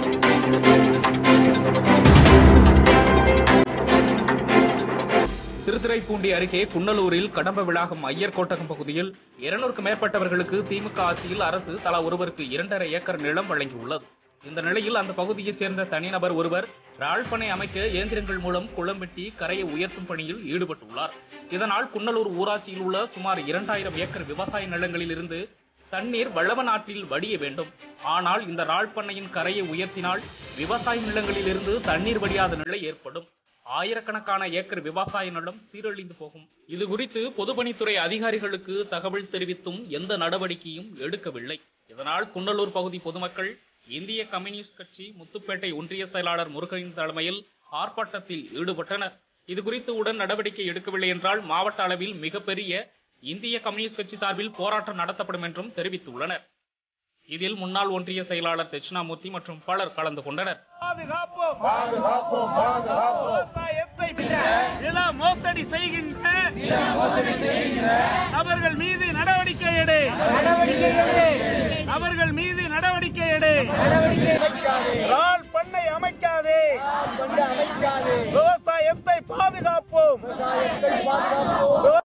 திருத்துறைப்பூண்டி அருகே குன்னலூரில் கடம்ப விளாகம் ஐயர் கோட்டகம் பகுதியில் 200க்கும் மேற்பட்டவர்களுக்கு திமுக ஆட்சியில் அரசு தலா ஒருவருக்கு 2.5 ஏக்கர் நிலம் வழங்கியுள்ளது. இந்த நிலையில் அந்த பகுதியைச் சேர்ந்த தனிநபர் ஒருவர் ராழ்பனை அமைக்க இயந்திரங்கள் மூலம் குளம் வெட்டி கரையை உயர்த்தும் பணியில் ஈடுபட்டுள்ளார். இதனால் குன்னலூர் ஊராட்சியில் உள்ள சுமார் 2000 ஏக்கர் விவசாய நிலங்களில் இருந்து தண்ணீர் வளவநாட்டில் வடிய வேண்டும். ஆனால் இந்த ராழ்பண்ணையின் கரையை உயர்த்தினால் விவசாய நிலங்களில் இருந்து தண்ணீர் வடியாத நிலை ஏற்படும். ஆயிரக்கணக்கான ஏக்கர் விவசாய நிலம் சீரழிந்து போகும். இது குறித்து பொதுப்பணித்துறை அதிகாரிகளுக்கு தகவல் தெரிவித்தும் எந்த நடவடிக்கையும் எடுக்கவில்லை. இதனால் குன்னலூர் பகுதி பொதுமக்கள் இந்திய கம்யூனிஸ்ட் கட்சி முத்துப்பேட்டை ஒன்றிய செயலாளர் முருகனின் தலைமையில் ஆர்ப்பாட்டத்தில் ஈடுபட்டனர். இது குறித்து உடன் நடவடிக்கை எடுக்கவில்லை என்றால் மாவட்ட அளவில் மிகப்பெரிய இந்திய கம்யூனிஸ்ட் கட்சி சார்பில் போராட்டம் நடத்தப்படும் என்றும் தெரிவித்துள்ளனர். இதில் முன்னாள் ஒன்றிய செயலாளர் தட்சிணாமூர்த்தி மற்றும் பலர் கலந்து கொண்டனர். மோசடி செய்கின்ற அவர்கள் மீது நடவடிக்கை எடு. அவர்கள் மீது நடவடிக்கை எடு. ராழ்பண்ணை அமைக்காதே. விவசாயத்தை பாதுகாப்போம்.